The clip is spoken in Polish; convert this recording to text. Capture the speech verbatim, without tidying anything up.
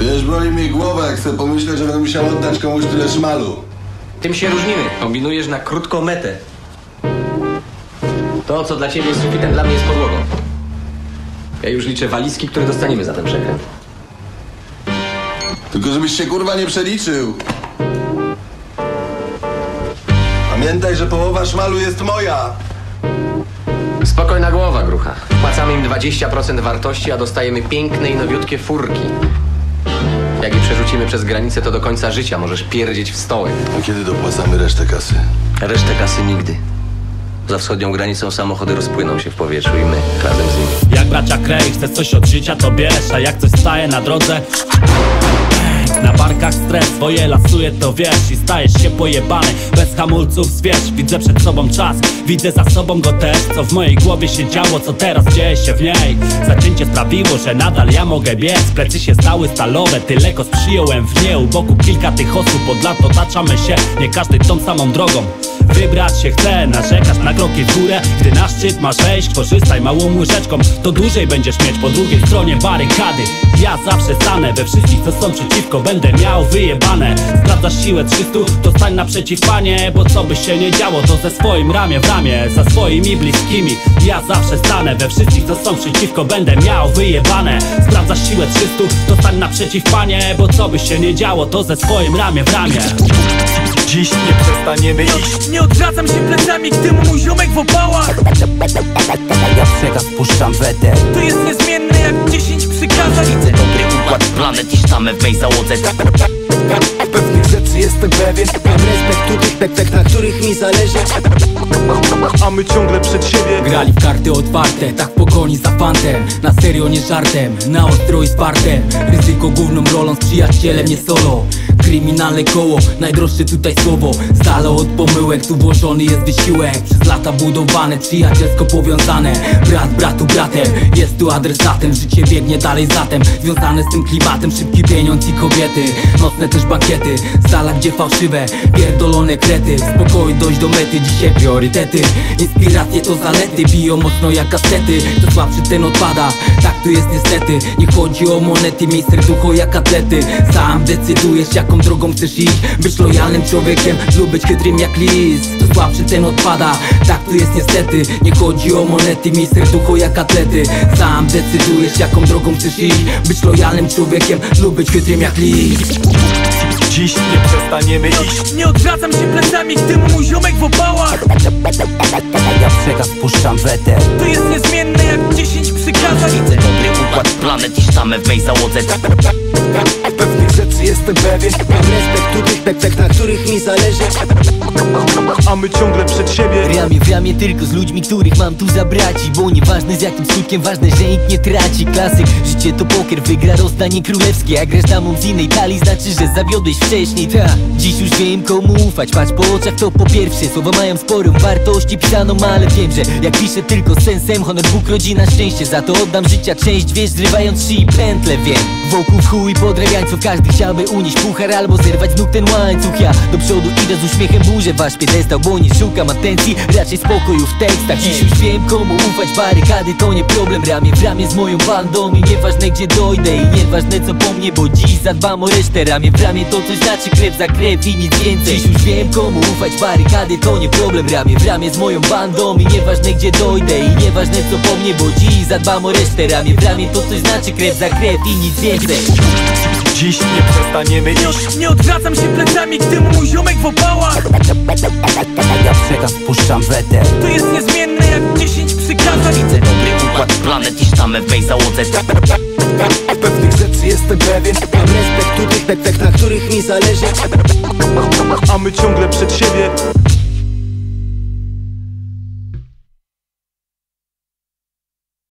Wiesz, boli mi głowa, jak sobie pomyślę, że będę musiał oddać komuś tyle szmalu. Tym się różnimy. Kombinujesz na krótką metę. To, co dla ciebie jest sufitem, dla mnie jest podłogą. Ja już liczę walizki, które dostaniemy za ten przekręt. Tylko żebyś się kurwa nie przeliczył. Pamiętaj, że połowa szmalu jest moja. Spokojna głowa, grucha. Wpłacamy im dwadzieścia procent wartości, a dostajemy piękne i nowiutkie furki. Jak je przerzucimy przez granicę, to do końca życia możesz pierdzieć w stołek. A kiedy dopłacamy resztę kasy? Resztę kasy nigdy. Za wschodnią granicą samochody rozpłyną się w powietrzu i my razem z nimi. Jak bracia Krej, chcesz coś od życia, to bierz. A jak coś staje na drodze, na barkach stres, swoje lasuje, to wiesz. I stajesz się pojebany, bez hamulców zwierz. Widzę przed sobą czas, widzę za sobą go też. Co w mojej głowie się działo, co teraz dzieje się w niej. Zacięcie sprawiło, że nadal ja mogę biec. Plecy się stały stalowe, tyle kos przyjąłem w nie. U boku kilka tych osób, od lat otaczamy się. Nie każdy tą samą drogą wybrać się chce. Narzekasz na kroki w górę, gdy na szczyt masz wejść. Korzystaj małą łyżeczką, to dłużej będziesz mieć po drugiej stronie barykady. Ja zawsze stanę we wszystkich, co są przeciwko, będę miał wyjebane. Sprawdzasz siłę trzystu, to stań naprzeciw, panie. Bo co by się nie działo, to ze swoim ramię w ramię, za swoimi bliskimi. Ja zawsze stanę we wszystkich, co są przeciwko, będę miał wyjebane. Sprawdzasz siłę trzystu, to stań naprzeciw, panie. Bo co by się nie działo, to ze swoim ramię w ramię. Dziś nie przestaniemy iść. Nie odwracam się plecami, gdy mój ziomek w opałach. Ja przekaz puszczam weter. To jest niezmienne jak dziesięć przykazań. Widzę dobry układ, planet i sztamę w mej załodze. Pewnych rzeczy jestem pewien. Mam respekt tu tych pek, na których mi zależy. A my ciągle przed siebie. Grali w karty otwarte, tak w pogoni za fantem. Na serio, nie żartem, na ostro i spartem. Ryzyko główną rolą, z przyjacielem nie solo. Kryminalne koło, najdroższe tutaj słowo. Z dala od pomyłek, tu włożony jest wysiłek. Przez lata budowane, przyjacielsko powiązane. Brat bratu bratem, jest tu adresatem. Życie biegnie dalej zatem, związane z tym klimatem. Szybki pieniądz i kobiety, nocne też bankiety. Z dala gdzie fałszywe, pierdolone krety. W spokoju dojść do mety, dzisiaj priorytety. Inspiracje to zalety, biją mocno jak kasety. Kto słabszy ten odpada, tak tu jest niestety. Nie chodzi o monety, miej serducho jak atlety. Sam decydujesz jaką drogą chcesz iść. Być lojalnym człowiekiem lub być chytrym jak lis. Kto słabszy ten odpada, tak tu jest niestety. Nie chodzi o monety, miej serducho jak atlety. Sam decydujesz jaką drogą chcesz iść. Być lojalnym człowiekiem lub być chytrym jak lis. Dziś nie przestaniemy iść. Nie odwracam się plecami, gdy mój ziomek w opałach. Ja przekaz puszczam weter. To jest niezmienne jak dziesięć przykazań. Widzę dobry układ, planet i sztamę w mej załodze. Pewnych rzeczy jestem pewien. Mam respekt tu tych pek, na których mi zależy. A my ciągle przed siebie. Ramię w ramię tylko z ludźmi, których mam tu zabraci. Bo nieważne z jakim skutkiem, ważne, że nikt nie traci. Klasyk, życie to poker, wygra rozdanie królewskie. Jak grasz damą z innej talii, znaczy, że zawiodłeś wcześniej. Ta, dziś już wiem komu ufać, patrz po oczach to po pierwsze. Słowa mają sporą wartość i pisaną, ale wiem, że jak piszę tylko z sensem. Honor, Bóg, rodzina, szczęście, za to oddam życia część. Wiesz, zrywając szyi pętle, wiem. Wokół w chuj podrabiańców, każdy chciałby unieść puchar albo zerwać z nóg ten łańcuch. Ja do przodu idę z uśmiechem, burzę wasz piedestał, bo nie szukam atencji, raczej spokoju w tekstach. Dziś już wiem komu ufać, barykady to nie problem. Ramię w ramię z moją bandą i nieważne gdzie dojdę i nieważne co po mnie, bo dziś zadbam o resztę. Ramię w ramię to coś znaczy, krew za krew i nic więcej. Dziś już wiem komu ufać, barykady to nie problem. Ramię w ramię z moją bandą i nieważne gdzie dojdę i nieważne co po mnie, bo dziś zadbam o resztę. Ramię w ramię to coś znaczy, krew za krew i nic więcej. Dziś nie przestaniemy Nie, iść. nie odwracam się plecami, gdy mój ziomek w opałach. Ja przekaz puszczam weter. To jest niezmienne jak dziesięć przykazań. Widzę dobry układ, planet i sztamę w mej załodze. Pewnych rzeczy jestem pewien. Mam respekt tu tych pek, na których mi zależy. A my ciągle przed siebie.